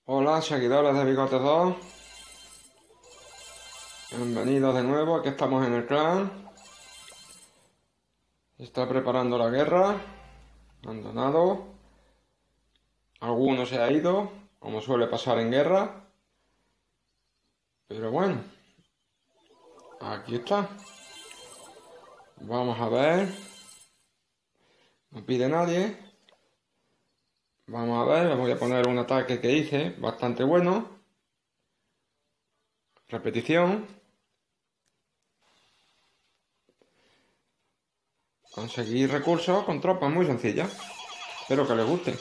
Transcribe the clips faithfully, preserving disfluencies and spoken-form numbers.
Hola, seguidores de Bigote dos. Bienvenidos de nuevo. Aquí estamos en el clan. Se está preparando la guerra. Abandonado. Alguno se ha ido, como suele pasar en guerra. Pero bueno, aquí está. Vamos a ver. No pide nadie. Vamos a ver, les voy a poner un ataque que hice, bastante bueno. Repetición. Conseguir recursos con tropas muy sencillas. Espero que les guste.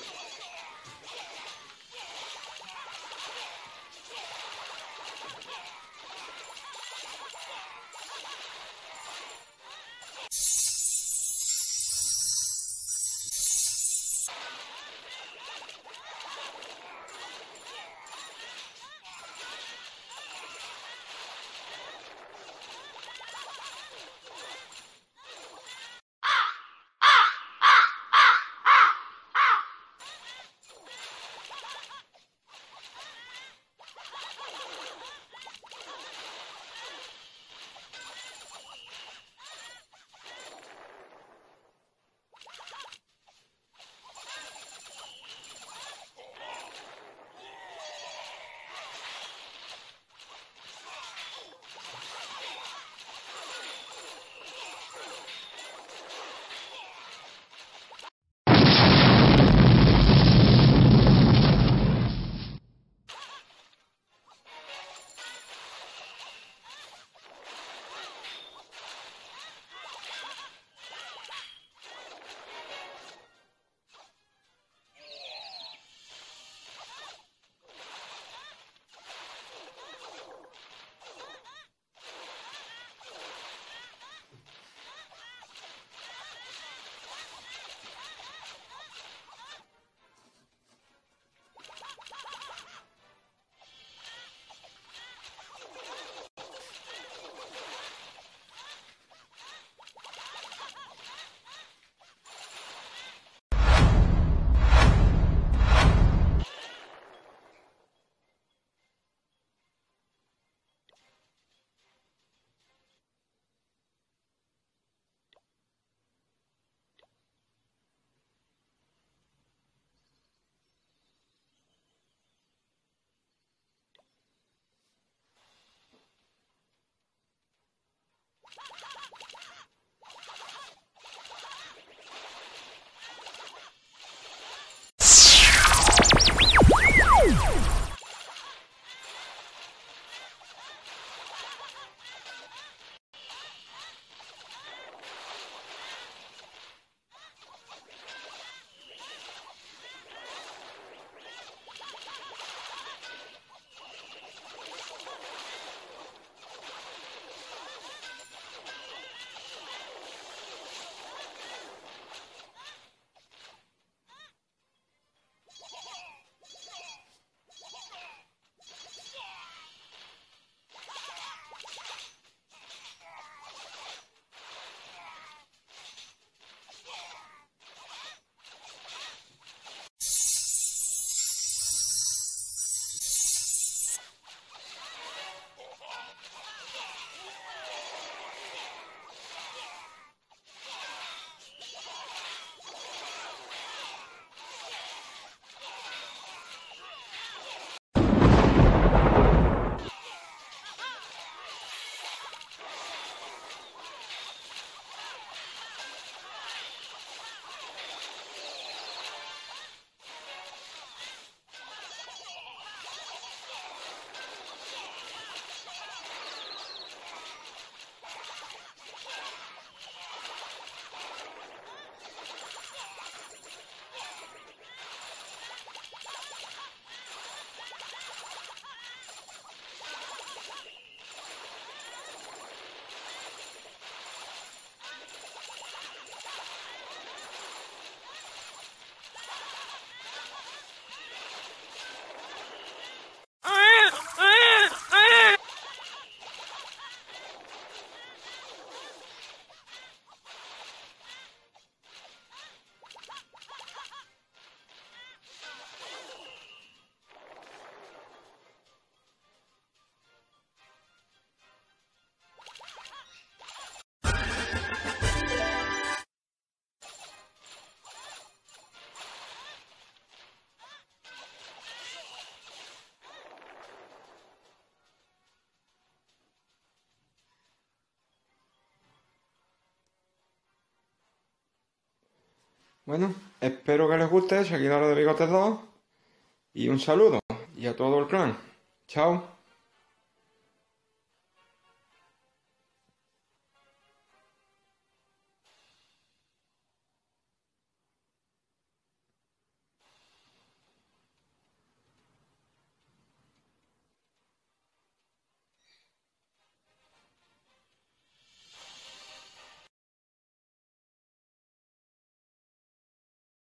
Bueno, espero que les guste, seguidores de Bigotes dos, y un saludo, y a todo el clan. Chao.